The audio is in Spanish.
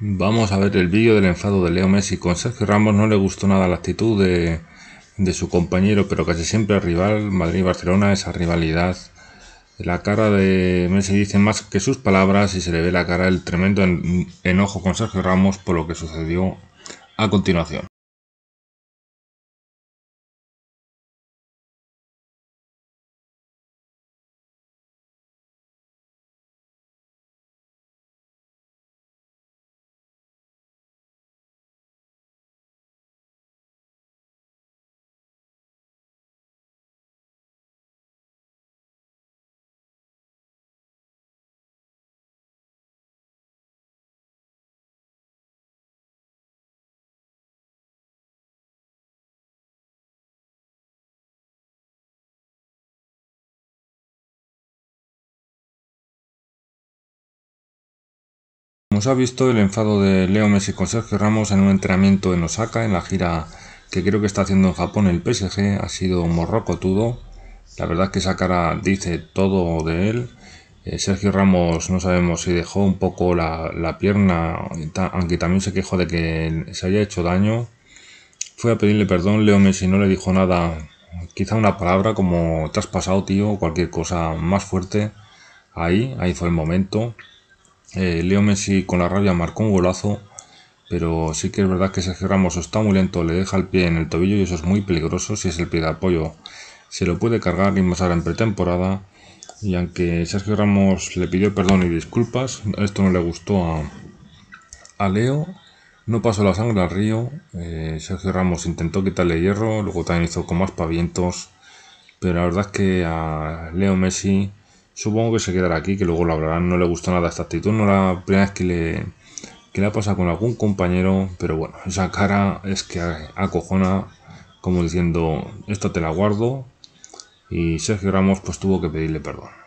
Vamos a ver el vídeo del enfado de Leo Messi con Sergio Ramos. No le gustó nada la actitud de su compañero, pero casi siempre rival, Madrid-Barcelona, esa rivalidad. La cara de Messi dice más que sus palabras y se le ve la cara el tremendo enojo con Sergio Ramos por lo que sucedió a continuación. Como se ha visto, el enfado de Leo Messi con Sergio Ramos en un entrenamiento en Osaka, en la gira que creo que está haciendo en Japón el PSG, ha sido morrocotudo. La verdad es que esa cara dice todo de él. Sergio Ramos no sabemos si dejó un poco la pierna, aunque también se quejó de que se haya hecho daño. Fue a pedirle perdón, Leo Messi no le dijo nada, quizá una palabra como te has pasado, tío, o cualquier cosa más fuerte. Ahí fue el momento. Leo Messi con la rabia marcó un golazo, pero sí que es verdad que Sergio Ramos está muy lento, le deja el pie en el tobillo y eso es muy peligroso. Si es el pie de apoyo, se lo puede cargar y más ahora en pretemporada. Y aunque Sergio Ramos le pidió perdón y disculpas, esto no le gustó a Leo. No pasó la sangre al río. Sergio Ramos intentó quitarle hierro, luego también hizo con más pavientos. Pero la verdad es que a Leo Messi, supongo que se quedará aquí, que luego lo hablarán. No le gustó nada esta actitud, no la primera vez que le ha pasado con algún compañero. Pero bueno, esa cara es que acojona, como diciendo, esto te la guardo. Y Sergio Ramos pues tuvo que pedirle perdón.